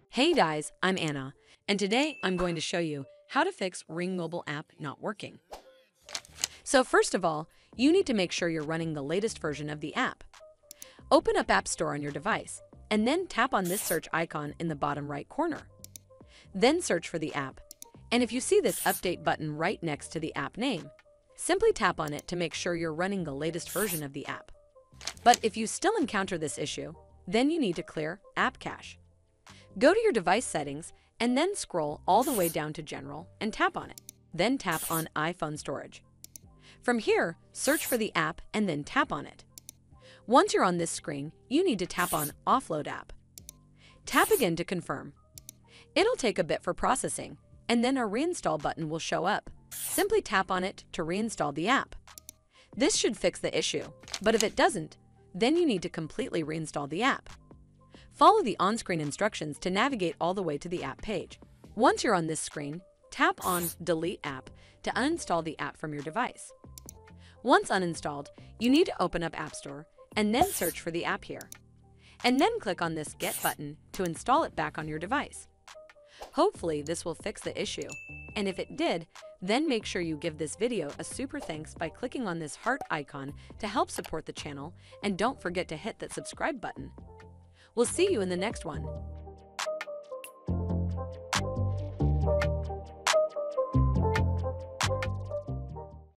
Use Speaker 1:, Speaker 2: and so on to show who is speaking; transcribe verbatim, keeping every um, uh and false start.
Speaker 1: Hey guys, I'm Anna, and today I'm going to show you how to fix Ring mobile app not working. So first of all, you need to make sure you're running the latest version of the app. Open up App Store on your device, and then tap on this search icon in the bottom right corner. Then search for the app, and if you see this update button right next to the app name, simply tap on it to make sure you're running the latest version of the app. But if you still encounter this issue, then you need to clear App Cache. Go to your device settings and then scroll all the way down to General and tap on it. Then tap on iPhone Storage. From here, search for the app and then tap on it. Once you're on this screen, you need to tap on Offload App. Tap again to confirm. It'll take a bit for processing, and then a Reinstall button will show up. Simply tap on it to reinstall the app. This should fix the issue, but if it doesn't, then you need to completely reinstall the app. Follow the on-screen instructions to navigate all the way to the app page. Once you're on this screen, tap on Delete App to uninstall the app from your device. Once uninstalled, you need to open up App Store and then search for the app here. And then click on this Get button to install it back on your device. Hopefully this will fix the issue, and if it did, then make sure you give this video a super thanks by clicking on this heart icon to help support the channel, and don't forget to hit that subscribe button. We'll see you in the next one.